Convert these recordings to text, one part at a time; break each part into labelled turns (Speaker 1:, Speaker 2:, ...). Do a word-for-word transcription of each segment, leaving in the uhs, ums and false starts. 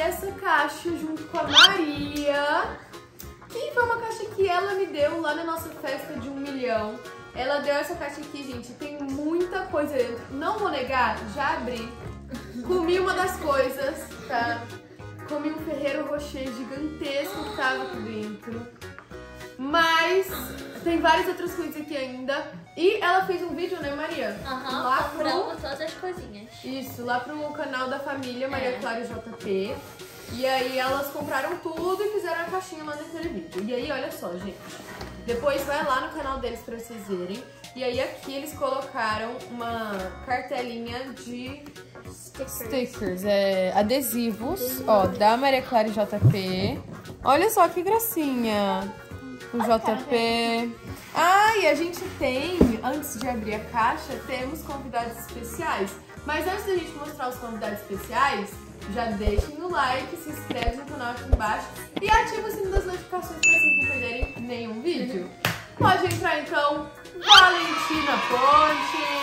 Speaker 1: essa caixa junto com a Maria, que foi uma caixa que ela me deu lá na nossa festa de um milhão. Ela deu essa caixa aqui, gente, tem muita coisa dentro. Não vou negar, já abri. Comi uma das coisas, tá? Comi um Ferrero Rocher gigantesco que tava aqui dentro. Mas tem várias outras coisas aqui ainda. E ela fez um vídeo, né, Maria?
Speaker 2: Aham, uhum,
Speaker 1: lá
Speaker 2: comprando
Speaker 1: pro...
Speaker 2: todas as coisinhas.
Speaker 1: Isso, lá pro canal da família Maria
Speaker 2: é.
Speaker 1: Clara J P. E aí elas compraram tudo e fizeram a caixinha lá naquele vídeo. E aí, olha só, gente. Depois vai lá no canal deles pra vocês verem. E aí aqui eles colocaram uma cartelinha de stickers, stickers é, adesivos, adesivos, ó, da Maria Clara J P. Olha só que gracinha. O J P. Ah, e a gente tem, antes de abrir a caixa, temos convidados especiais. Mas antes da gente mostrar os convidados especiais, já deixem o like, se inscreve no canal aqui embaixo e ativa o sino das notificações para vocês não perderem nenhum vídeo. Pode entrar então, Valentina Pontes!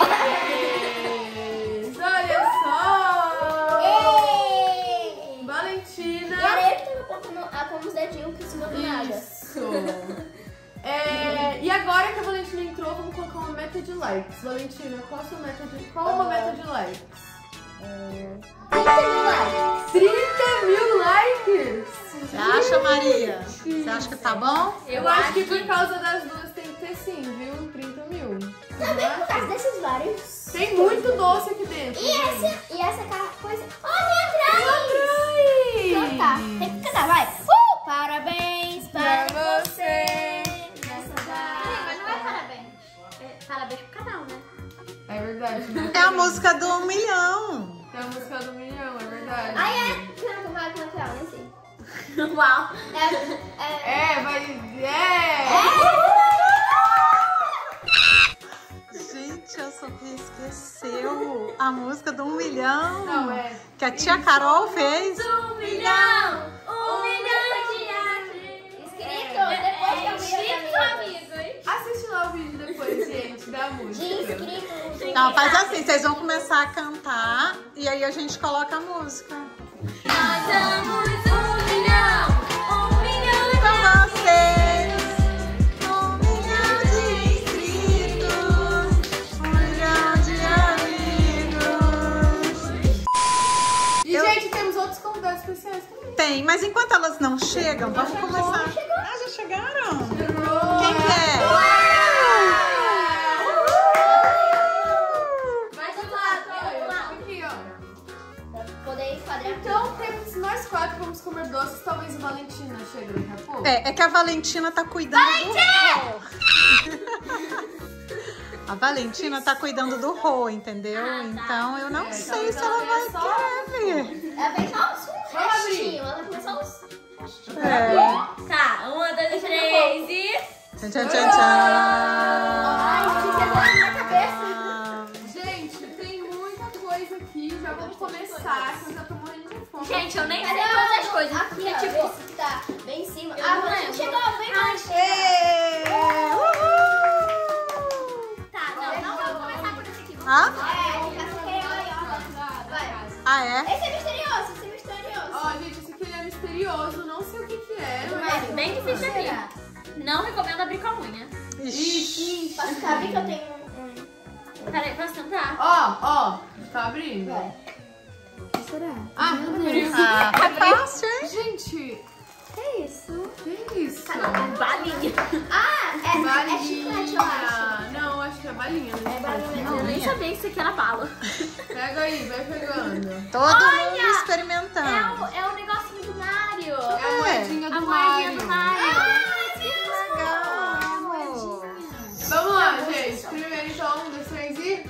Speaker 1: Olha só!
Speaker 3: Ei!
Speaker 1: Valentina!
Speaker 3: E era eu que tava apontando a com os dedinhos que se não do nada.
Speaker 1: Isso! É, e agora que a Valentina entrou, vamos colocar uma meta de likes. Valentina, qual a sua meta de Qual é uma meta de likes?
Speaker 3: trinta mil likes.
Speaker 1: trinta mil likes!
Speaker 4: Você acha, Maria? Você acha que tá bom?
Speaker 1: Eu, Eu acho que por causa das duas tem que ter sim, viu? trinta mil.
Speaker 3: Também por causa desses vários.
Speaker 1: Tem muito doce aqui dentro.
Speaker 3: E
Speaker 1: gente.
Speaker 3: essa, e essa coisa. Olha atrás!
Speaker 1: atrás!
Speaker 3: Então tá, tem que cantar, vai. Uh! Parabéns para
Speaker 1: Pra
Speaker 3: você.
Speaker 2: Mas não é parabéns. É parabéns pro canal, né?
Speaker 1: É verdade. Né?
Speaker 4: É a música do um milhão.
Speaker 1: É a música do milhão, é verdade.
Speaker 3: Ai, é. Não, vai, vai, vai, não sei.
Speaker 2: Uau!
Speaker 3: É, é,
Speaker 1: É, vai. É!
Speaker 4: Gente, eu só que esqueceu a música do um milhão.
Speaker 1: Não, é.
Speaker 4: Que a tia Carol fez.
Speaker 2: Um milhão! Um milhão de árvores!
Speaker 3: Inscrito, depois que eu vi
Speaker 2: Inscrito, amigos!
Speaker 1: Assiste lá o vídeo depois, gente, da música.
Speaker 3: de inscrito.
Speaker 4: Não, faz assim, vocês vão começar a cantar e aí a gente coloca a música.
Speaker 2: Nós damos um milhão! Um milhão de
Speaker 4: Pra vocês, um milhão de inscritos, um milhão de amigos.
Speaker 1: E,
Speaker 4: Eu-
Speaker 1: gente, temos outros convidados especiais também.
Speaker 4: Tem, mas enquanto elas não chegam, vamos começar. Ah, já chegaram? Quem que é?
Speaker 1: Vai do lado, ó. Aqui, ó.
Speaker 3: Pra poder enquadrar.
Speaker 1: Então, temos nós quatro, vamos comer doces. Talvez a Valentina chegue daqui a pouco.
Speaker 4: É, é que a Valentina tá cuidando do Rô. A Valentina tá cuidando do Rô, entendeu?
Speaker 2: Ah, tá.
Speaker 4: Então eu não
Speaker 1: É,
Speaker 4: sei
Speaker 1: então
Speaker 4: se ela
Speaker 1: ela
Speaker 4: vai
Speaker 1: é só-
Speaker 4: querer vir.
Speaker 3: Ela vem só os
Speaker 1: Vamos abrir.
Speaker 3: restinhos. Ela começou os.
Speaker 4: É.
Speaker 2: Tá, uma, dois, três e...
Speaker 4: Tchan, tchan, tchan, tchan.
Speaker 3: Ai, gente, é doido na cabeça.
Speaker 1: Gente, tem muita coisa aqui. Já vamos começar, que eu já tô morrendo de fome.
Speaker 2: Gente, eu nem sei
Speaker 3: Cadê
Speaker 2: todas as coisas.
Speaker 3: Aqui,
Speaker 2: Porque,
Speaker 3: ó,
Speaker 2: tipo...
Speaker 3: esse que tá bem em cima.
Speaker 2: Eu
Speaker 3: Ah,
Speaker 2: não
Speaker 3: mas
Speaker 2: lembro.
Speaker 3: chegou, vem mais.
Speaker 4: Ê, uhul.
Speaker 2: Tá, não, não vamos começar por esse aqui. Vamos
Speaker 4: Hã?
Speaker 3: É, essa aqui é maior. Vai.
Speaker 4: Ah, é?
Speaker 3: Esse é misterioso, esse é misterioso.
Speaker 1: Ó, gente, esse aqui ele é misterioso. Não sei o que que é.
Speaker 2: É bem difícil de abrir.
Speaker 3: Será?
Speaker 2: Não recomendo abrir com a unha.
Speaker 4: Ixi.
Speaker 3: Posso saber que eu tenho um...
Speaker 2: Peraí, posso tentar?
Speaker 1: Ó, ó. Tá abrindo?
Speaker 3: Vai. O que será?
Speaker 1: Ah, abriu.
Speaker 4: Ah, tá fácil, hein?
Speaker 1: Gente,
Speaker 3: Que é isso?
Speaker 1: que isso?
Speaker 2: Balinha.
Speaker 3: Ah, é, é
Speaker 1: Balinha.
Speaker 3: chiclete, eu acho.
Speaker 1: Não, acho que é balinha. Né?
Speaker 3: É balinha.
Speaker 2: Eu nem sabia que isso aqui era bala.
Speaker 1: Pega aí, vai pegando.
Speaker 4: Todo
Speaker 2: Olha!
Speaker 4: mundo
Speaker 2: É
Speaker 4: experimentando.
Speaker 2: o, é o negocinho do Mario.
Speaker 1: É a moedinha do
Speaker 2: A
Speaker 1: Mario.
Speaker 2: moedinha do Mario.
Speaker 4: Legal.
Speaker 1: Vamos lá, gente. Primeiro, então, um, dois, três e...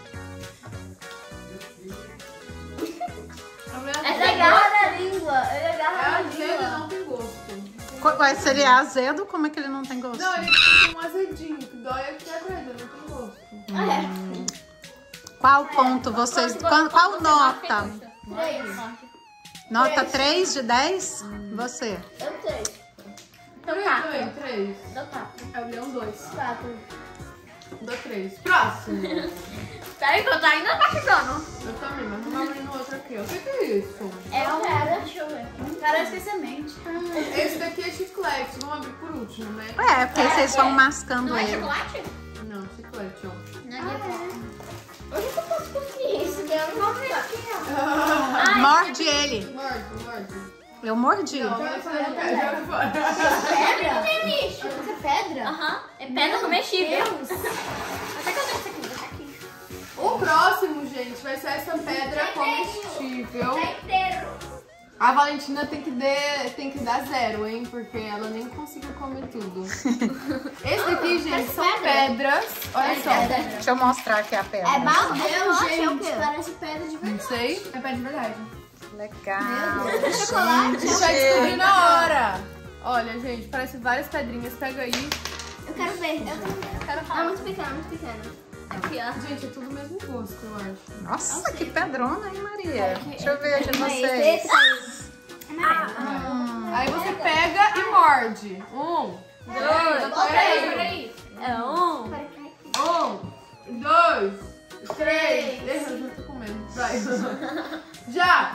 Speaker 2: É legal.
Speaker 3: na língua. É legal
Speaker 1: É
Speaker 3: na
Speaker 1: azedo,
Speaker 3: língua.
Speaker 1: não tem gosto.
Speaker 4: Qual qual seria azedo? Como é que ele não tem gosto?
Speaker 1: Não, ele tem um azedinho, que dói é que é azedo, não tem gosto.
Speaker 3: Ah, é.
Speaker 4: Qual ponto vocês... Qual, qual nota?
Speaker 3: Três.
Speaker 4: Nota três de dez? Você.
Speaker 3: Eu três.
Speaker 2: Então
Speaker 1: Três
Speaker 2: tá.
Speaker 1: também, três.
Speaker 2: Então tá.
Speaker 1: É o leão dois.
Speaker 3: Quatro.
Speaker 1: Um, dois, três. Próximo.
Speaker 2: Peraí que eu tô ainda batizando.
Speaker 1: Eu também, mas vamos abrindo outro aqui. ó. O que que é isso?
Speaker 3: É um era, deixa eu ver. Parece que é semente.
Speaker 1: Esse daqui é chiclete. Vamos abrir por último, né?
Speaker 4: É, porque vocês vão mascando
Speaker 2: Não é
Speaker 4: ele.
Speaker 2: chocolate?
Speaker 1: Não, chiclete, ó.
Speaker 2: Não é.
Speaker 3: Hoje eu posso conseguir isso, que eu não vou ver aqui, ó.
Speaker 4: Morde ele.
Speaker 1: Morde, morde.
Speaker 4: Eu mordi.
Speaker 1: Não, vai sair a pedra. Joga fora.
Speaker 3: Pedra? Tem lixo. Isso é pedra?
Speaker 2: Aham. É pedra comestível.
Speaker 3: Deus.
Speaker 2: Até que eu tenho isso aqui, vou deixar aqui.
Speaker 1: O próximo, gente, vai ser essa pedra comestível.
Speaker 3: Tá inteiro.
Speaker 1: A Valentina tem que, dar, tem que dar zero, hein? Porque ela nem conseguiu comer tudo. Esse daqui, gente, são pedras. Olha só.
Speaker 4: Deixa eu mostrar aqui a pedra.
Speaker 3: É balde,
Speaker 2: Deus,
Speaker 3: gente.
Speaker 2: gente.
Speaker 3: Parece pedra de
Speaker 1: Não
Speaker 3: verdade.
Speaker 1: sei. É pedra de verdade.
Speaker 4: Legal.
Speaker 3: Chocolate.
Speaker 1: A gente vai descobrir na hora. Olha, gente, parece várias pedrinhas. Pega aí.
Speaker 3: Eu quero ver. Eu
Speaker 2: Quero
Speaker 3: É
Speaker 2: falar.
Speaker 3: muito pequeno, muito pequeno.
Speaker 2: Aqui, ó.
Speaker 1: Gente, é tudo o mesmo gosto, eu acho.
Speaker 4: Nossa, que pedrona, hein, Maria? Deixa eu ver de vocês.
Speaker 3: Ah,
Speaker 1: Aí você pega e morde. Um, dois,
Speaker 2: Peraí, peraí. É um.
Speaker 1: um, dois, três. Deixa, eu já tô comendo. Vai. Já!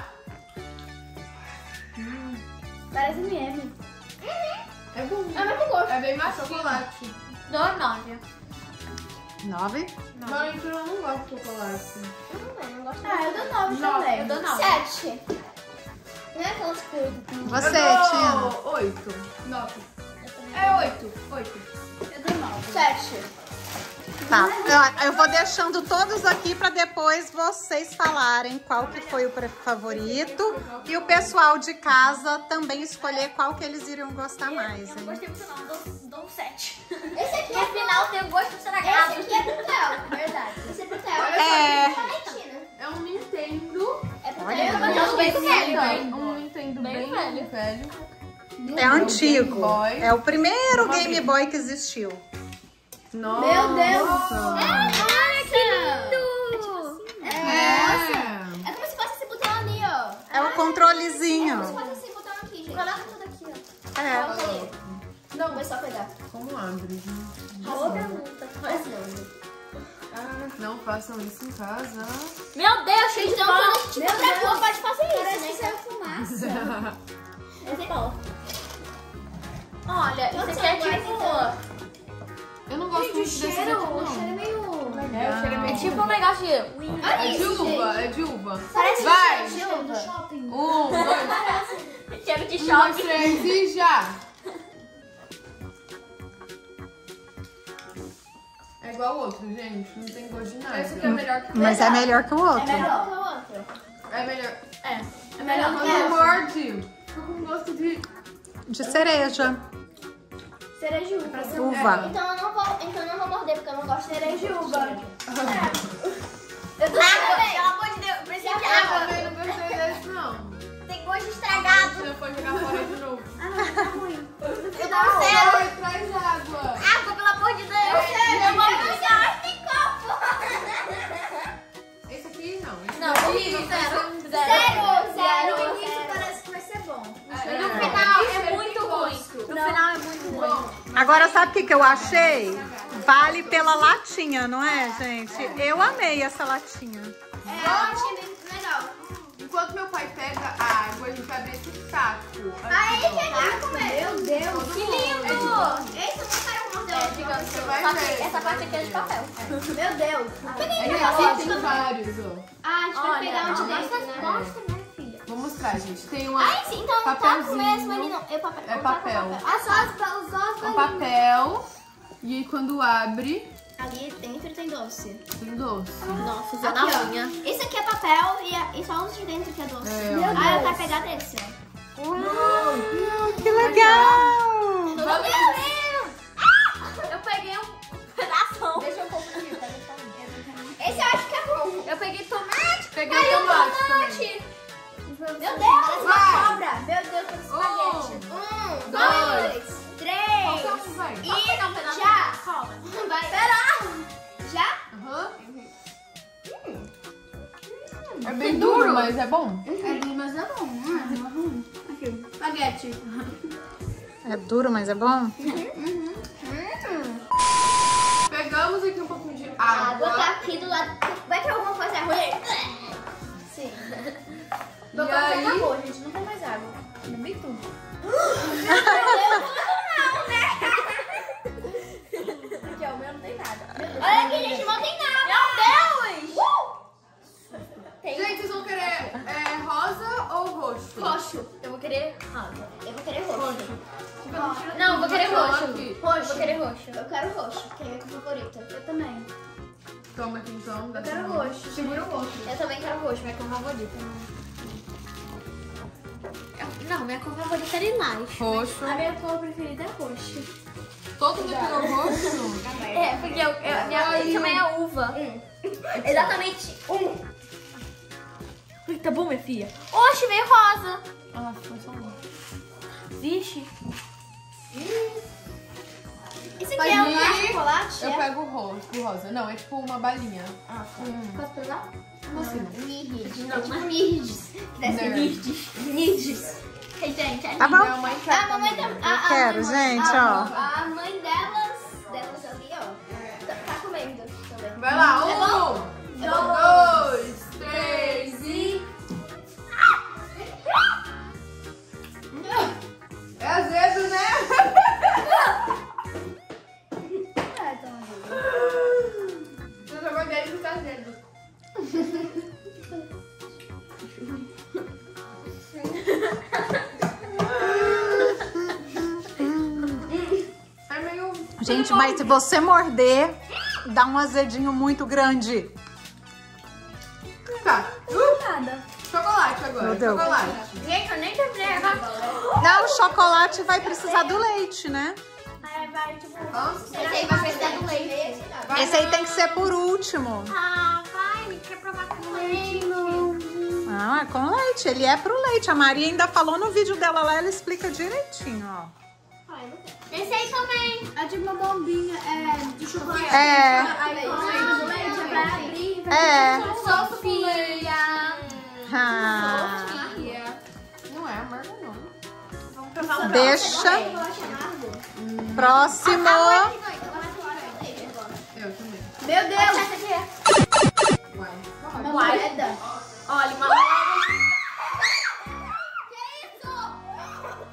Speaker 3: parece M M.
Speaker 1: É bom.
Speaker 3: É o mesmo gosto.
Speaker 1: É bem mais chocolate.
Speaker 2: Dou nove.
Speaker 4: Nove?
Speaker 1: Não, então eu não gosto de chocolate.
Speaker 3: Eu também, não gosto. Ah, eu dou nove
Speaker 1: Nove,
Speaker 3: também.
Speaker 2: eu dou nove.
Speaker 3: Sete. Não é aquelas coisas.
Speaker 4: Você,
Speaker 1: eu dou
Speaker 4: Tina?
Speaker 1: Oito. Nove.
Speaker 2: Eu também
Speaker 1: É oito. Oito.
Speaker 3: Eu dou nove. Sete.
Speaker 4: Tá, eu, eu vou deixando todos aqui para depois vocês falarem qual que foi o pre- favorito e o pessoal de casa também escolher qual que eles iriam gostar mais,
Speaker 2: Eu não
Speaker 4: hein?
Speaker 2: gostei muito não, dou, dou um sete.
Speaker 3: Esse aqui
Speaker 2: No
Speaker 3: é
Speaker 2: final tem o gosto estragado.
Speaker 3: Esse aqui é pro Theo, verdade. Esse é pro Theo.
Speaker 1: Olha
Speaker 4: É.
Speaker 3: Valentina.
Speaker 1: É um Nintendo.
Speaker 3: É pro
Speaker 4: Olha,
Speaker 3: Theo.
Speaker 2: mas eu bem velho.
Speaker 1: Bem, um Nintendo bem,
Speaker 2: Bem
Speaker 1: velho.
Speaker 2: velho.
Speaker 1: velho.
Speaker 4: É antigo.
Speaker 1: Game Boy.
Speaker 4: É o primeiro
Speaker 1: Vamos
Speaker 4: Game
Speaker 1: abrir.
Speaker 4: Boy que existiu.
Speaker 1: Nossa.
Speaker 3: Meu Deus.
Speaker 2: Olha que lindo!
Speaker 1: É.
Speaker 3: É como se fosse esse botão ali, ó.
Speaker 4: É o controlezinho.
Speaker 3: É como se fosse esse botão aqui, gente. Coloca tudo aqui, ó.
Speaker 4: É.
Speaker 3: Coloca aí. Não, vai só pegar.
Speaker 1: Como abre, gente?
Speaker 3: Boa pergunta. Mas não.
Speaker 1: Ah, não façam isso em casa.
Speaker 2: Meu Deus, cheio de
Speaker 3: Então,
Speaker 2: pão.
Speaker 3: quando a gente for pra rua, pode fazer isso, Parece né? que saiu fumaça.
Speaker 2: Esse é bom. Olha, isso
Speaker 3: Quantos
Speaker 2: aqui é
Speaker 3: são
Speaker 2: tipo...
Speaker 1: Eu não gosto muito desse daqui, não.
Speaker 3: O cheiro é meio...
Speaker 1: É, o cheiro é
Speaker 2: É
Speaker 1: meio...
Speaker 2: tipo um negócio de...
Speaker 1: É de uva, é de uva.
Speaker 3: Parece
Speaker 1: Vai.
Speaker 3: cheiro de shopping.
Speaker 1: Um, dois,
Speaker 2: Cheiro de
Speaker 1: um, dois,
Speaker 2: choque.
Speaker 1: três e já. É igual o outro, gente. Não tem gosto de nada. Esse aqui é melhor que o
Speaker 4: Mas é melhor que o
Speaker 3: É
Speaker 4: outro.
Speaker 3: melhor que o outro.
Speaker 1: É melhor.
Speaker 2: É, é
Speaker 1: Quando
Speaker 2: melhor.
Speaker 1: você morde, fica com gosto de...
Speaker 4: De cereja.
Speaker 3: Cereja de uva.
Speaker 1: Parece-
Speaker 4: Uva.
Speaker 3: Então eu não vou, então eu não vou morder, porque eu não gosto de cereja de uva. Eu tô
Speaker 2: Água,
Speaker 3: também.
Speaker 2: pelo amor de Deus, precisa de
Speaker 1: Eu
Speaker 2: água.
Speaker 1: também não gostei desse, não.
Speaker 2: Tem gosto estragado.
Speaker 1: Você pode jogar fora de novo.
Speaker 3: Ah, não, tá ruim.
Speaker 2: Eu dou um zero.
Speaker 1: Oi, traz água.
Speaker 2: Água, pelo amor de Deus.
Speaker 3: Eu vou pegar.
Speaker 2: tem copo.
Speaker 1: Esse aqui não. Esse
Speaker 2: Não,
Speaker 1: daqui
Speaker 2: horrível,
Speaker 1: vai ser
Speaker 2: zero.
Speaker 1: um-
Speaker 3: Zero, zero.
Speaker 2: No
Speaker 3: No início
Speaker 2: zero.
Speaker 3: parece que vai ser bom.
Speaker 1: É.
Speaker 2: No final
Speaker 1: Esse
Speaker 2: é
Speaker 1: tem
Speaker 2: muito ruim.
Speaker 1: gosto.
Speaker 2: No final é muito ruim.
Speaker 1: Bom,
Speaker 4: Agora, sabe o que, que eu achei? Vale pela latinha, não é, gente? Eu amei essa latinha.
Speaker 3: É, eu achei bem legal.
Speaker 1: enquanto meu pai pega a água, a gente vai abrir esse taco.
Speaker 3: Aí, que é comer. Meu Deus.
Speaker 2: Que lindo!
Speaker 3: Esse eu não quero morder.
Speaker 2: É, digamos,
Speaker 1: Você vai
Speaker 2: só que
Speaker 1: ver,
Speaker 2: essa
Speaker 1: você
Speaker 2: parte
Speaker 1: vai
Speaker 2: aqui é de
Speaker 1: ver.
Speaker 2: papel.
Speaker 3: Meu Deus.
Speaker 1: É que aqui tem vários, ó.
Speaker 3: Ah, a gente vai
Speaker 2: Olha,
Speaker 3: pegar um de
Speaker 2: não,
Speaker 3: dentro,
Speaker 2: gosta-
Speaker 3: né?
Speaker 2: gosta, né, filha?
Speaker 1: Vou mostrar, gente. Tem uma,
Speaker 3: Ah, sim, então não tá com
Speaker 1: Papelzinho.
Speaker 3: mesmo ali, não. Eu, papel.
Speaker 1: É
Speaker 3: eu tá com
Speaker 1: papel.
Speaker 3: Ah, só as, os ossos
Speaker 1: um
Speaker 3: ali.
Speaker 1: papel. E aí quando abre,
Speaker 3: Ali dentro tem doce.
Speaker 1: tem doce.
Speaker 2: Nossa,
Speaker 3: Aqui,
Speaker 2: zona
Speaker 3: ó.
Speaker 2: unha.
Speaker 3: Esse aqui é papel e, a- e só os de dentro que é doce.
Speaker 1: É,
Speaker 3: Meu
Speaker 1: ó.
Speaker 3: ah, eu quero pegar desse, ó.
Speaker 4: Uau, que legal!
Speaker 3: Meu Deus!
Speaker 2: Eu peguei um pedaço.
Speaker 3: Deixa eu confundir, tá? Esse eu acho que é bom.
Speaker 2: Eu peguei tomate.
Speaker 1: Peguei o tomate também.
Speaker 3: Meu Deus, parece uma
Speaker 1: Vai.
Speaker 3: cobra. Meu Deus, parece espaguete. Um,
Speaker 1: dois,
Speaker 3: dois, três.
Speaker 1: Qualquer um vai.
Speaker 2: Posso pegar um pedaço?
Speaker 3: Já.
Speaker 2: Calma.
Speaker 3: Vai. Pera. Já?
Speaker 1: Aham. É bem duro, mas é bom.
Speaker 3: É duro, mas é bom. Não é ruim. Aqui. Espaguete.
Speaker 4: É duro, mas é bom?
Speaker 1: Pegamos aqui um
Speaker 3: aqui do lado. Vai que alguma coisa é ruim. Sim.
Speaker 1: E
Speaker 3: Meu
Speaker 1: aí...
Speaker 3: acabou, gente. Não tem mais água.
Speaker 1: Bebi tudo.
Speaker 3: Meu Deus, não, né? Aqui, ó, o meu não tem nada. Olha aqui, gente, não tem nada. Meu Deus! Uh! Tem...
Speaker 1: Gente, vocês vão querer é, rosa ou roxo?
Speaker 3: Roxo. Eu vou querer rosa. Eu vou querer roxo.
Speaker 1: Roxo.
Speaker 3: Não, eu vou querer roxo.
Speaker 1: Aqui.
Speaker 3: Roxo. Eu vou querer roxo. Eu quero roxo, que é a minha cor favorita. Eu também.
Speaker 1: Toma aqui então.
Speaker 3: Eu quero roxo.
Speaker 1: Segura o roxo.
Speaker 3: Eu também quero roxo, minha cor favorita. Não, minha cor favorita é lilás.
Speaker 1: Roxo.
Speaker 3: A minha cor preferida é roxo.
Speaker 1: Todo mundo pegou roxo?
Speaker 3: É, porque eu, eu, minha cor também é uva. Um. Exatamente um. Ui, tá bom, minha filha? Oxe, veio rosa.
Speaker 1: Ah, foi só um.
Speaker 3: Vixe. Isso aqui
Speaker 1: Mas
Speaker 3: é um
Speaker 1: aí,
Speaker 3: chocolate?
Speaker 1: Eu
Speaker 3: é?
Speaker 1: pego o roxo, o rosa. Não, é tipo uma balinha.
Speaker 3: Ah, tá.
Speaker 1: Hum.
Speaker 3: Posso pegar?
Speaker 1: Como assim?
Speaker 3: Nirdes. Não, tipo Nirdes. Deve ser
Speaker 1: Nerd.
Speaker 3: Nirdes. Nirdes. Hey, gente, é
Speaker 4: Tá bom?
Speaker 1: Minha mãe quer
Speaker 3: A mamãe
Speaker 1: também.
Speaker 3: tá... a- a
Speaker 4: quero,
Speaker 3: mãe-
Speaker 4: gente,
Speaker 3: a-
Speaker 4: ó.
Speaker 3: A mãe delas, delas ali, ó, tá, tá comendo também.
Speaker 1: Vai lá,
Speaker 3: É bom?
Speaker 1: um,
Speaker 3: É bom?
Speaker 1: dois, três e... É azedo, né? Eu jogou dele e tá azedo. É meio...
Speaker 4: Gente, mas se você morder, dá um azedinho muito grande.
Speaker 1: Tá. Uh,
Speaker 3: Nada.
Speaker 1: chocolate agora,
Speaker 4: Meu Deus.
Speaker 1: chocolate.
Speaker 3: Gente, eu nem terminei agora.
Speaker 4: Não, o chocolate vai precisar do leite, né?
Speaker 3: Aí vai, tipo...
Speaker 1: Nossa,
Speaker 3: Esse aí vai precisar do leite.
Speaker 1: vai
Speaker 4: Esse aí
Speaker 1: no-
Speaker 4: tem que ser por último.
Speaker 3: Ah, vai, me quer provar com leite.
Speaker 4: Não, é com leite. Ele é pro leite. A Maria ainda falou no vídeo dela lá, ela explica direitinho, ó.
Speaker 3: Esse aí também. É tipo uma bombinha é, de chocolate.
Speaker 4: É.
Speaker 3: Aí com leite, é pra abrir.
Speaker 4: É.
Speaker 3: Sofia.
Speaker 4: Ah,
Speaker 3: Sofia.
Speaker 1: Não é amargo, não.
Speaker 3: Vamos provar o
Speaker 4: Deixa.
Speaker 3: chocolate amargo.
Speaker 4: próximo.
Speaker 1: Eu também.
Speaker 3: Meu Deus!
Speaker 1: Uai.
Speaker 3: Uma moeda. Olha, uma moeda. Que isso?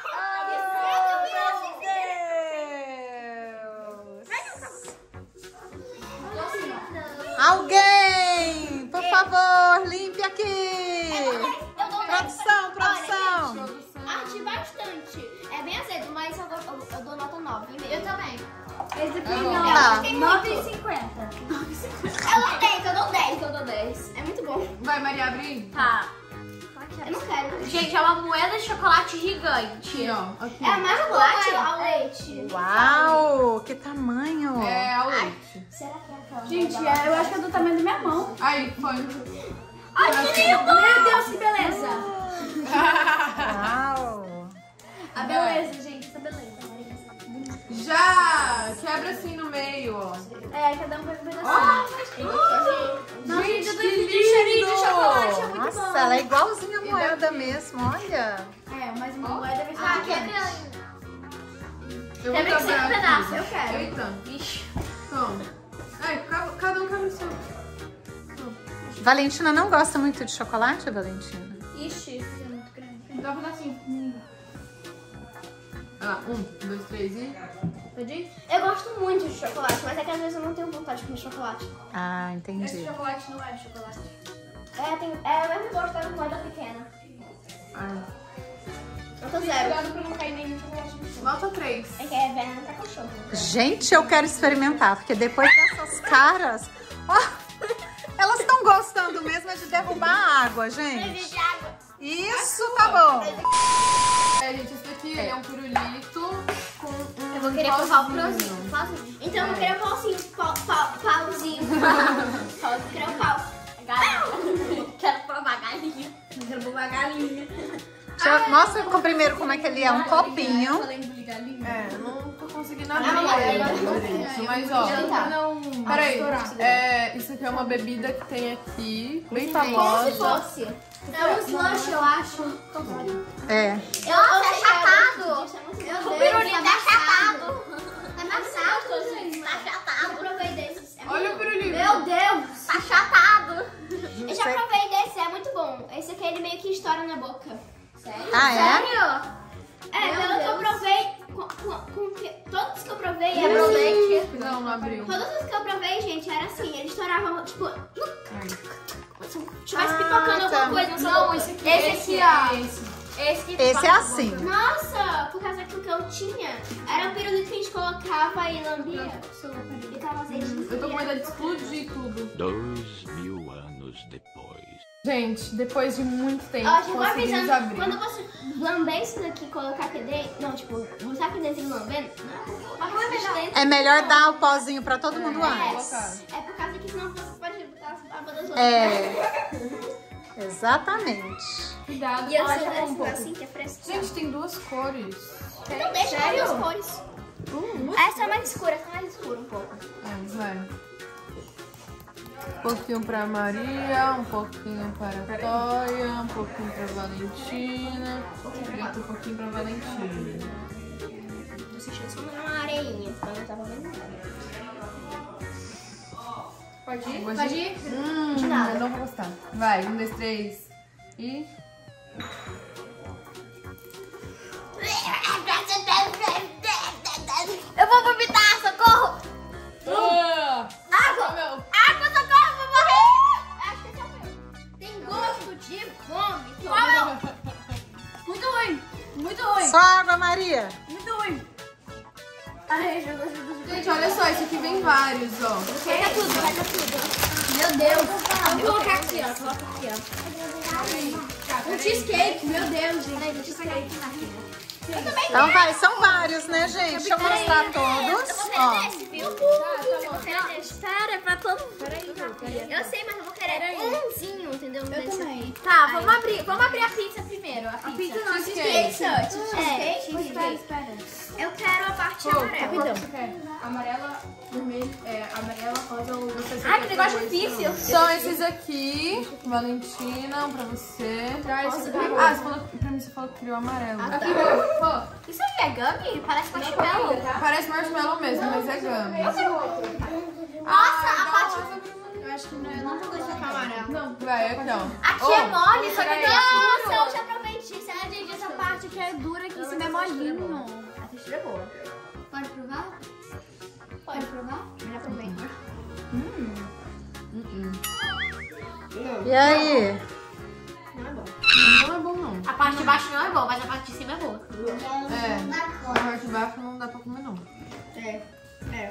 Speaker 4: Alguém, por favor, limpe aqui.
Speaker 3: Eu dou
Speaker 4: Produção, produção.
Speaker 3: Olha, arde bastante. É bem azedo, mas eu dou, eu, eu dou nota nove. Eu também. Esse aqui
Speaker 1: É bom.
Speaker 3: não.
Speaker 4: Tá.
Speaker 3: nove e cinquenta. Eu dou dez, eu dou dez, eu dou dez. É muito bom.
Speaker 1: Vai, Maria, abrir.
Speaker 3: Tá. Eu não quero. Gente, é uma moeda de chocolate gigante.
Speaker 1: Aqui, ó. Aqui.
Speaker 3: É a mais chocolate ao leite.
Speaker 4: Uau, que tamanho.
Speaker 1: É ao leite.
Speaker 3: Será que é aquela?
Speaker 2: Gente, é, eu acho que é do tamanho da minha mão.
Speaker 1: Aí, foi.
Speaker 3: Ai, que lindo!
Speaker 2: Meu Deus, que beleza!
Speaker 4: Uau.
Speaker 2: A beleza, gente, essa beleza.
Speaker 1: Já! Quebra assim no meio, ó.
Speaker 2: É, cada um pega um pedacinho.
Speaker 1: Ó!
Speaker 2: Nossa,
Speaker 1: Gente,
Speaker 2: gente,
Speaker 1: que
Speaker 2: eu tô cheirinho de
Speaker 1: lindo!
Speaker 2: chocolate, é muito
Speaker 4: Nossa,
Speaker 2: bom.
Speaker 4: ela é igualzinha a moeda mesmo, olha.
Speaker 2: É, mas uma moeda vai ser
Speaker 3: Ah,
Speaker 2: gigante.
Speaker 1: Eu
Speaker 3: Quebra em cinco
Speaker 1: quebrar aqui.
Speaker 3: pedaços, eu quero.
Speaker 1: Eita.
Speaker 3: Ixi.
Speaker 1: Toma. Ai, ca- cada um quebra o seu.
Speaker 4: Valentina não gosta muito de chocolate, Valentina?
Speaker 2: Ixi, isso é muito grande.
Speaker 1: Dá um pedacinho. Olha lá, um, dois, três e...
Speaker 2: Pode ir?
Speaker 3: Eu gosto muito de chocolate, mas é que às vezes eu não tenho vontade de comer chocolate.
Speaker 4: Ah,
Speaker 2: Esse
Speaker 4: entendi.
Speaker 2: chocolate não é chocolate.
Speaker 3: É, tem, é o mesmo gosto da moeda pequena.
Speaker 1: Ah.
Speaker 3: Nota zero.
Speaker 2: Cuidado pra não cair nenhum chocolate no chão.
Speaker 1: Nota três.
Speaker 3: É que é veneno pra cachorro.
Speaker 4: Gente, eu quero experimentar, porque depois dessas caras, ó, elas estão gostando mesmo é de derrubar a água, gente.
Speaker 3: de água.
Speaker 4: Isso, tá bom.
Speaker 1: É, gente, esse daqui ele é um pirulito com um
Speaker 3: Eu vou querer provar o
Speaker 1: pauzinho.
Speaker 3: pauzinho. Então eu vou querer o pauzinho. Pau, pau, pauzinho. Pauzinho. Eu quero o pau. Galinha. Quero provar galinha.
Speaker 2: Quero provar galinha.
Speaker 4: Deixa eu- mostra com- primeiro como é que ele é, um copinho.
Speaker 2: Falei engolir galinha.
Speaker 1: É, não tô conseguindo
Speaker 3: Ah,
Speaker 1: abrir
Speaker 3: não,
Speaker 1: ele
Speaker 3: não, não,
Speaker 1: direito,
Speaker 2: não.
Speaker 1: mas ó.
Speaker 3: Então tá.
Speaker 2: Não.
Speaker 1: Peraí,
Speaker 2: estourar.
Speaker 1: é, isso aqui é uma bebida que tem aqui, bem
Speaker 3: Como se
Speaker 1: famosa.
Speaker 3: fosse. É um slush, eu acho.
Speaker 4: É.
Speaker 3: Eu acho achatado. Meu Deus,
Speaker 2: O pirulito
Speaker 3: tá
Speaker 2: é
Speaker 3: achatado. Tá amassado, gente. Tá achatado. Eu provei desses. É
Speaker 1: Olha o
Speaker 3: muito bom.
Speaker 1: pirulito.
Speaker 3: Meu Deus,
Speaker 5: estoura na boca.
Speaker 3: Sério?
Speaker 4: Ah, é?
Speaker 3: Sério?
Speaker 5: É,
Speaker 3: Meu
Speaker 5: pelo que eu
Speaker 3: Deus.
Speaker 5: provei, com, com, com que, todos que eu provei
Speaker 3: Quebrou
Speaker 5: eram
Speaker 3: o
Speaker 5: assim.
Speaker 3: leite.
Speaker 1: Não, não abriu.
Speaker 5: Todos os que eu provei, gente, era assim. Eles estouravam, tipo,
Speaker 1: Ai.
Speaker 5: se tivesse
Speaker 4: Ah,
Speaker 5: pipocando
Speaker 4: tá.
Speaker 5: alguma coisa na sua
Speaker 3: Não,
Speaker 5: boca.
Speaker 3: esse aqui,
Speaker 1: Esse
Speaker 3: esse,
Speaker 1: aqui,
Speaker 3: ó.
Speaker 1: esse.
Speaker 3: Esse, que
Speaker 4: Esse é
Speaker 3: passa
Speaker 4: assim.
Speaker 3: na boca.
Speaker 5: Nossa, por causa que o que eu tinha era um pirulito que a gente colocava e lambia. E tava azedinho.
Speaker 1: Eu tô com medo de explodir tudo.
Speaker 6: Dois mil anos depois.
Speaker 1: Gente, depois de muito tempo,
Speaker 5: Ó, chegou
Speaker 1: conseguimos
Speaker 5: avisando,
Speaker 1: abrir.
Speaker 5: quando você lamber isso daqui e colocar aqui dentro, não, tipo, botar aqui dentro e lambendo, não é resistente.
Speaker 4: É melhor dar o pozinho pra todo mundo antes.
Speaker 5: É, é por causa que senão você pode botar as babas das outras.
Speaker 4: É. Exatamente.
Speaker 1: Cuidado,
Speaker 5: E eu
Speaker 1: olha,
Speaker 5: sou
Speaker 1: já um
Speaker 5: dessa
Speaker 1: pouco.
Speaker 5: assim, que é fresca.
Speaker 1: Gente, tem duas cores.
Speaker 5: Então deixa as duas cores.
Speaker 1: Hum,
Speaker 5: Essa é mais escura, essa é mais escura um pouco.
Speaker 1: é, vai. Um pouquinho pra Maria, um pouquinho para a Toia, um pouquinho pra Valentina e outro pouquinho pra Valentina.
Speaker 5: Tô sentindo só uma areinha, mas não tava vendo nada.
Speaker 3: Pode ir?
Speaker 1: Pode
Speaker 3: Pode ir?
Speaker 1: Hum,
Speaker 5: De nada.
Speaker 1: não vou gostar. Vai, um, dois, três e...
Speaker 3: Eu vou vomitar, socorro!
Speaker 1: Ah!
Speaker 3: Água!
Speaker 1: Meu.
Speaker 3: Água, socorro, vou morrer!
Speaker 5: Acho que esse é o meu. Tem gosto de vômito.
Speaker 3: Qual é o... Muito ruim! Muito ruim!
Speaker 4: Só água, Maria.
Speaker 3: Muito ruim! Ai, eu gosto do...
Speaker 1: Gente, olha só, isso aqui vem vários, ó.
Speaker 5: Pega tudo, pega tudo.
Speaker 3: Meu Deus!
Speaker 5: Vou colocar aqui, ó. Coloca aqui, ó. Um cheesecake, meu Deus, gente. Um cheesecake. Eu também
Speaker 4: Então vai, são vários, né, gente? Deixa eu mostrar todos. Ó.
Speaker 5: desse, viu? Eu vou querer desse.
Speaker 3: Espera, é pra todo mundo.
Speaker 5: Eu sei, mas eu vou querer umzinho, entendeu? Um desse aqui.
Speaker 3: Tá, vamos abrir, vamos abrir a pizza primeiro. A pizza,
Speaker 5: não,
Speaker 1: Cheesecake.
Speaker 5: Pizza,
Speaker 3: É,
Speaker 5: cheesecake.
Speaker 3: espera.
Speaker 5: Eu quero a parte
Speaker 1: Pô,
Speaker 5: amarela.
Speaker 1: qual que você quer? Amarela, vermelho, é, amarela, rosa ou você
Speaker 3: Ai, que negócio difícil.
Speaker 1: São esses aqui, Valentina, um pra você.
Speaker 3: Traz esse pra
Speaker 1: Ah, você falou, pra mim você falou que criou amarelo.
Speaker 3: Aqui, pô. Isso aqui é gummy? Parece marshmallow.
Speaker 1: Parece marshmallow mesmo, mas é gummy.
Speaker 3: Nossa, a parte...
Speaker 5: Eu acho que não, eu não tô gostando com amarelo.
Speaker 1: Não, vai, aqui ó.
Speaker 3: Aqui é
Speaker 1: Oh,
Speaker 3: mole, só que aqui é
Speaker 5: Nossa,
Speaker 3: duro.
Speaker 5: eu já provei disso.
Speaker 3: Ah, gente, essa parte aqui é dura, aqui em cima é molinho.
Speaker 5: A textura é boa.
Speaker 3: Pode provar? Pode provar?
Speaker 5: Já provei.
Speaker 1: Uh-uh.
Speaker 4: E aí?
Speaker 5: Não é bom.
Speaker 1: Não é bom não.
Speaker 3: A parte de baixo não é boa, mas a parte de cima é boa.
Speaker 1: É, a parte de baixo não dá pra comer não.
Speaker 5: É. É.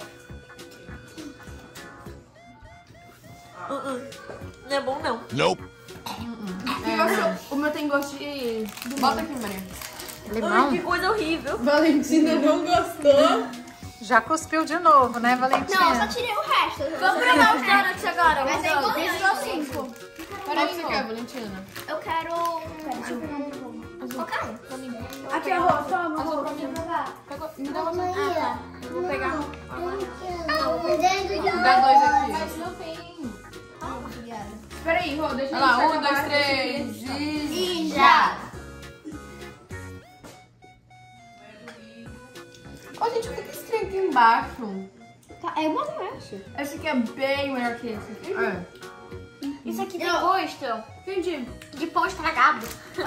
Speaker 3: Não é bom, não.
Speaker 6: Nope.
Speaker 1: É, o meu tem gosto de... Bota aqui, Maria.
Speaker 4: Limão?
Speaker 3: coisa horrível.
Speaker 1: Valentina não gostou.
Speaker 4: Já cuspiu de novo, né, Valentina?
Speaker 5: Não, eu só tirei o resto.
Speaker 3: Vamos provar os donuts agora.
Speaker 5: Mas é
Speaker 3: Vamos
Speaker 5: importante.
Speaker 3: Desde os cinco.
Speaker 1: Qual que você quer, Valentina?
Speaker 5: Eu quero um... Qualquer um.
Speaker 3: Aqui, ó, toma.
Speaker 1: Azul pra mim. Pegou- Me dá uma.
Speaker 3: Ah, tá. Eu vou pegar.
Speaker 1: Dá dois aqui.
Speaker 5: Mas não tem... Obrigada.
Speaker 1: Espera aí, Rô, deixa eu lá. Um, dois, três e...
Speaker 5: E já.
Speaker 1: Ó, gente, o que que esse trem aqui embaixo?
Speaker 5: Tá, é bom, não acho.
Speaker 1: Esse aqui é bem melhor que esse. É.
Speaker 3: Isso aqui tem
Speaker 5: Eu-
Speaker 3: gosto
Speaker 1: Entendi.
Speaker 3: de pão estragado.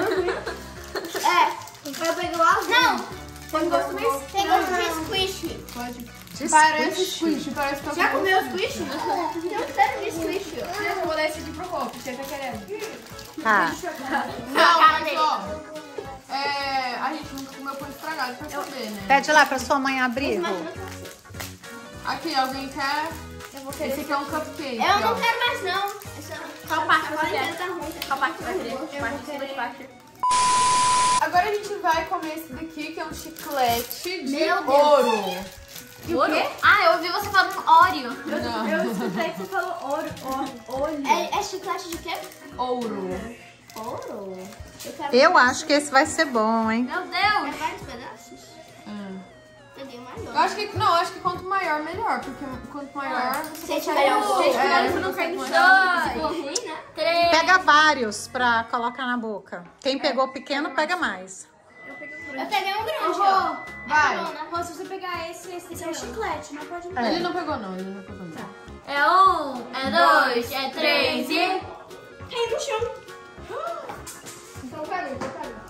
Speaker 5: É. Eu peguei o azul. Não.
Speaker 1: Tem gosto meio
Speaker 5: Tem gosto de squish.
Speaker 1: Pode.
Speaker 4: De
Speaker 1: Parece
Speaker 4: squish.
Speaker 1: squish, parece que eu
Speaker 5: Já
Speaker 1: tô
Speaker 5: comeu
Speaker 1: gostando.
Speaker 5: squish? Tem um cheiro de squish.
Speaker 1: Eu vou dar esse aqui pro Rô, porque você tá querendo.
Speaker 4: Tá.
Speaker 1: Não,
Speaker 3: cara
Speaker 1: mas
Speaker 3: dele.
Speaker 1: ó, é, a gente nunca comeu pão estragado pra saber, né?
Speaker 4: Pede lá pra sua mãe abrir, Rô.
Speaker 1: Aqui, alguém quer? Eu vou querer. Esse aqui é um cupcake,
Speaker 5: Eu não
Speaker 1: ó.
Speaker 5: quero mais, não. Essa...
Speaker 3: Qual parte
Speaker 5: Agora
Speaker 3: você quer?
Speaker 5: inteira tá ruim.
Speaker 3: Qual parte você vai querer? Parte de cima de baixo.
Speaker 1: Agora a gente vai comer esse daqui, que é um chiclete de
Speaker 3: Meu Deus.
Speaker 1: ouro.
Speaker 3: Ouro? Ah, eu ouvi você falando Oreo.
Speaker 1: Não,
Speaker 3: Eu escutei que você falou ouro, ouro, olho.
Speaker 5: É, é chiclete de quê?
Speaker 1: ouro.
Speaker 5: Ouro. Eu quero
Speaker 4: Eu acho que esse vai ser bom, hein?
Speaker 3: Meu
Speaker 5: É
Speaker 3: Deus.
Speaker 5: vários pedaços?
Speaker 1: Hum.
Speaker 5: Peguei mais
Speaker 1: Eu acho que, não, eu acho que quanto maior, melhor. Porque quanto maior, você
Speaker 5: Se
Speaker 1: consegue...
Speaker 5: tiver um-
Speaker 1: É,
Speaker 5: se tiver
Speaker 1: você
Speaker 5: um-
Speaker 1: não cai no
Speaker 5: Se
Speaker 1: chão.
Speaker 5: for ruim, né?
Speaker 3: Três.
Speaker 4: Pega vários pra colocar na boca. Quem pegou pequeno, pega mais.
Speaker 5: Eu peguei um grande, ó.
Speaker 1: Vai.
Speaker 5: É bom, né?
Speaker 3: Pô, se você pegar esse, esse, esse é um chiclete, não pode
Speaker 4: É.
Speaker 1: Ele não pegou não, ele não pegou não.
Speaker 3: É um, é dois, é três e...
Speaker 5: Caiu no chão.
Speaker 1: Então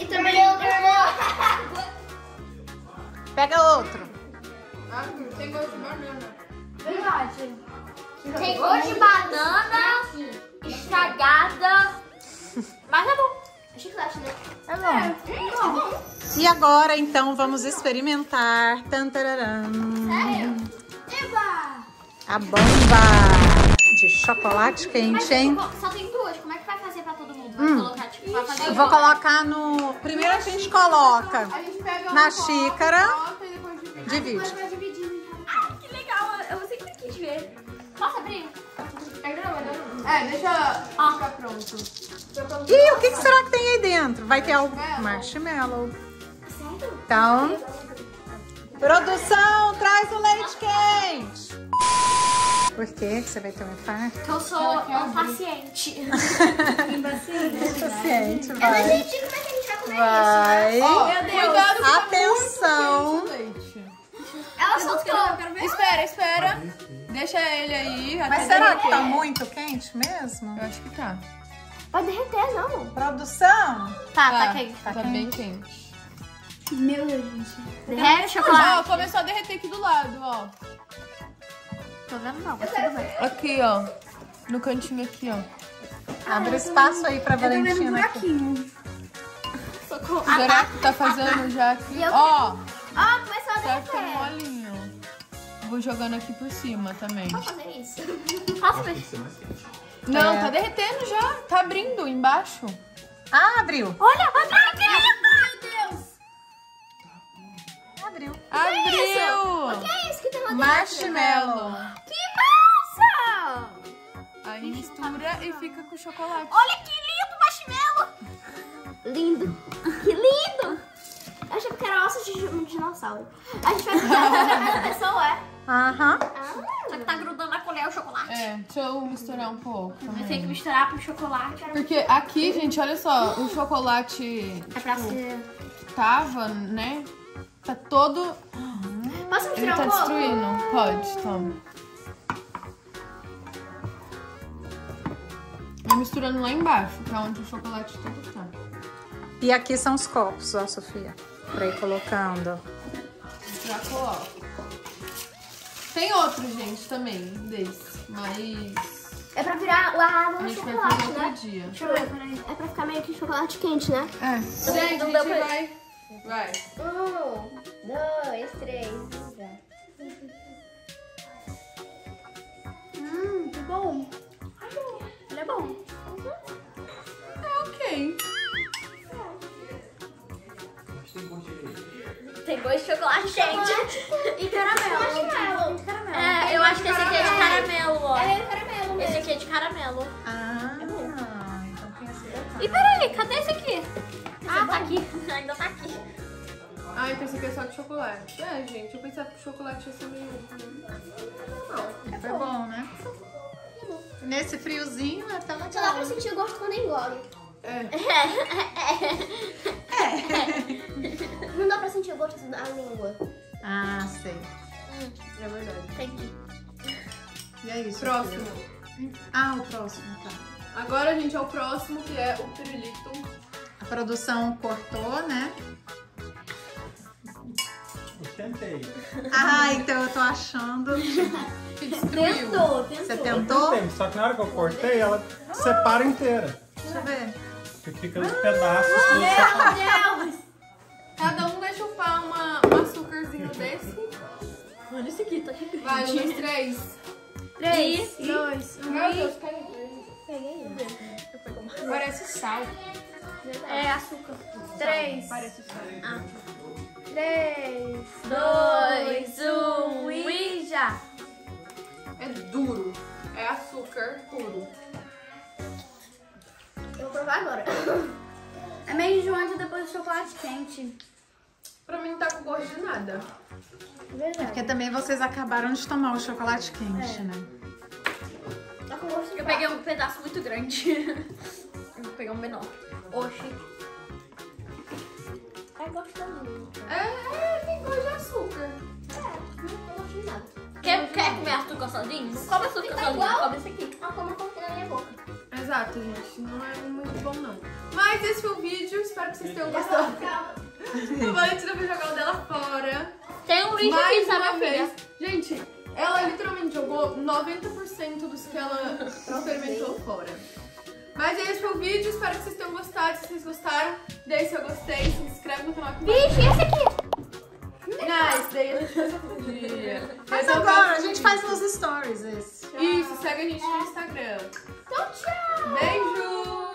Speaker 3: E também eu
Speaker 4: Pega outro.
Speaker 1: Ah, tem gosto de banana.
Speaker 3: Verdade. Tem gosto de banana, estragada. Mas é bom. É chiclete, né?
Speaker 4: É bom. E agora, então, vamos experimentar. Tantararam.
Speaker 3: Sério? Eba!
Speaker 4: A bomba de chocolate quente, hein?
Speaker 3: Só tem duas. Como é que vai fazer pra todo mundo? Vai
Speaker 4: Hum.
Speaker 3: colocar, tipo, vai fazer
Speaker 4: Eu vou colocar no... Primeiro a gente coloca
Speaker 1: A gente pega
Speaker 4: na
Speaker 1: uma
Speaker 4: xícara.
Speaker 1: coloca e depois divide.
Speaker 4: Divide.
Speaker 3: Ai, que legal. Eu sempre quis ver. Posso abrir?
Speaker 1: É, deixa ficar pronto.
Speaker 4: E o que, que será que tem aí dentro? Vai ter algo... Marshmallow.
Speaker 3: Sério?
Speaker 4: Então... Produção, traz o leite quente. Por quê que você vai ter um infarto?
Speaker 3: Porque eu sou um paciente.
Speaker 4: Paciente,
Speaker 3: Eu não
Speaker 4: vai.
Speaker 3: entendi como é que a gente vai comer
Speaker 4: Vai.
Speaker 1: Ó,
Speaker 3: Meu Deus.
Speaker 1: cuidado que
Speaker 4: Atenção.
Speaker 1: tá muito quente o leite.
Speaker 3: isso. Ela soltou.
Speaker 1: Espera, espera. Deixa ele aí.
Speaker 4: Mas
Speaker 1: até
Speaker 4: será que
Speaker 1: derreter.
Speaker 4: tá muito quente mesmo?
Speaker 1: Eu acho que tá.
Speaker 3: Vai derreter, não.
Speaker 4: Produção?
Speaker 3: Tá,
Speaker 1: Tá,
Speaker 3: tá quente.
Speaker 1: tá bem quente.
Speaker 5: Meu Deus, gente.
Speaker 3: Derrete o
Speaker 1: Ó,
Speaker 3: chocolate.
Speaker 1: começou a derreter aqui do lado, ó.
Speaker 3: Tô vendo não, mas tudo bem.
Speaker 1: Aqui, ó. No cantinho aqui, ó.
Speaker 4: Abre espaço aí pra
Speaker 5: Eu tô vendo um
Speaker 4: Valentina aqui.
Speaker 5: buraquinho.
Speaker 1: O buraco tá fazendo já aqui.
Speaker 3: E eu-
Speaker 1: Ó,
Speaker 3: Ó, começou a
Speaker 1: tá ficando
Speaker 3: derreter.
Speaker 1: molinho. Vou jogando aqui por cima também.
Speaker 3: Posso fazer isso? Posso fazer?
Speaker 1: Não,
Speaker 4: É.
Speaker 1: tá derretendo já. Tá abrindo embaixo.
Speaker 4: Ah, abriu.
Speaker 3: Olha, vai pra aqui. Meu Deus.
Speaker 4: Abriu.
Speaker 1: Abriu!
Speaker 3: O que é isso que tem lá dentro?
Speaker 1: Marshmallow.
Speaker 3: Que massa!
Speaker 1: Aí mistura e fica com chocolate.
Speaker 3: Olha que lindo marshmallow! Lindo! Que lindo! Eu achei que era osso de um dinossauro. A gente vai fazer a pessoa, é?
Speaker 4: Aham.
Speaker 3: Só que tá grudando na colher o chocolate.
Speaker 1: É, deixa eu misturar um pouco
Speaker 3: Vai ter que
Speaker 1: também.
Speaker 3: misturar pro chocolate.
Speaker 1: Porque aqui, gente, olha só, o chocolate
Speaker 3: É pra ser...
Speaker 1: tava, né? Tá todo...
Speaker 3: Posso
Speaker 1: Ele
Speaker 3: misturar
Speaker 1: tá
Speaker 3: um pouco?
Speaker 1: destruindo. Pode, toma. Vai misturando lá embaixo, que é onde o chocolate todo tá.
Speaker 4: E aqui são os copos, ó, Sofia. Pra ir colocando.
Speaker 1: Já coloco. Tem outro, gente, também, desse. Mas
Speaker 3: É pra virar lá
Speaker 1: a
Speaker 3: no
Speaker 1: gente vai
Speaker 3: chocolate,
Speaker 1: fazer outro
Speaker 3: né?
Speaker 1: dia.
Speaker 3: Deixa eu ver, peraí. É pra ficar meio que chocolate quente, né?
Speaker 1: É. Gente, a
Speaker 3: não deu
Speaker 1: gente
Speaker 3: pra-
Speaker 1: vai... Vai.
Speaker 3: Um, dois, três.
Speaker 5: Hum, que bom.
Speaker 3: Ele é bom.
Speaker 1: É ok.
Speaker 3: Tem gosto de chocolate quente. E caramelo.
Speaker 5: Caramelo.
Speaker 3: É, eu acho que esse aqui é de caramelo, ó.
Speaker 5: É caramelo mesmo.
Speaker 3: Esse aqui é de caramelo.
Speaker 4: Ah, então tem esse detalhe.
Speaker 3: E peraí, cadê esse aqui? Ah, tá aqui. Ainda tá aqui.
Speaker 1: Ah, então esse aqui é só de chocolate. É, gente, eu pensava que o chocolate ia ser meio... Não.
Speaker 4: Foi bom, né? Nesse friozinho é até
Speaker 5: Só dá
Speaker 4: legal.
Speaker 5: pra sentir o gosto quando engole.
Speaker 1: É.
Speaker 5: Não dá pra sentir o gosto da língua.
Speaker 4: Ah, sei.
Speaker 1: É verdade.
Speaker 3: Entendi.
Speaker 4: E é isso.
Speaker 1: Próximo.
Speaker 4: Sofia. Ah, o próximo, tá.
Speaker 1: Agora, gente, é o próximo, que é o pirulito.
Speaker 4: A produção cortou, né?
Speaker 7: Eu tentei.
Speaker 4: Ah, então eu tô achando.
Speaker 1: Que destruiu.
Speaker 5: Tentou,
Speaker 4: Você
Speaker 5: tentou.
Speaker 7: Eu
Speaker 4: tentou?
Speaker 7: tentei, só que na hora que eu cortei, ela separa inteira.
Speaker 4: Deixa eu ver.
Speaker 7: Que fica os pedaços tudo separado.
Speaker 1: Cada um vai chupar uma, um açúcarzinho desse.
Speaker 3: Olha esse aqui, tá aqui.
Speaker 1: Vai, um, dois, três.
Speaker 5: Três, dois, um.
Speaker 1: Meu Deus, peguei. Parece sal.
Speaker 3: É açúcar.
Speaker 5: Três,
Speaker 1: Parece sal.
Speaker 5: três,
Speaker 3: Dois, um e já.
Speaker 1: É duro. É açúcar puro.
Speaker 5: Eu vou provar agora. É meio enjoante depois do chocolate quente.
Speaker 1: Pra mim não tá com gosto de nada.
Speaker 5: Verdade.
Speaker 4: Porque também vocês acabaram de tomar o chocolate quente, né?
Speaker 5: Tá com gosto de
Speaker 3: Eu peguei um pedaço muito grande. Eu vou pegar um menor. Oxi.
Speaker 5: É gostosinho.
Speaker 1: É, é, tem gosto de açúcar.
Speaker 5: Não tem gosto de nada.
Speaker 3: Quer, quer comer açúcar sozinho? Não come açúcar
Speaker 5: Fica
Speaker 3: sozinho,
Speaker 5: igual.
Speaker 3: come esse aqui.
Speaker 5: Ah, como eu coloquei na minha boca.
Speaker 1: Exato, gente. Não é muito bom, não. Mas esse foi o vídeo. Espero espero que vocês tenham gostado. A Valentina vai jogar o dela fora.
Speaker 3: Tem um lixo
Speaker 1: Mais
Speaker 3: aqui, sabe,
Speaker 1: uma
Speaker 3: minha
Speaker 1: vez.
Speaker 3: filha?
Speaker 1: Gente, ela literalmente jogou noventa por cento dos que ela experimentou fora. Mas esse foi o vídeo, espero que vocês tenham gostado. Se vocês gostaram, deixe seu gostei, se inscreve no canal aqui embaixo.
Speaker 3: Vixe, esse aqui.
Speaker 1: Não, esse daí a gente faz outro dia.
Speaker 4: Mas
Speaker 1: Esse é o
Speaker 4: agora, a
Speaker 1: próximo
Speaker 4: gente
Speaker 1: vídeo.
Speaker 4: faz nos stories esse.
Speaker 1: Isso, segue a gente no Instagram.
Speaker 3: Então, tchau.
Speaker 1: Beijo!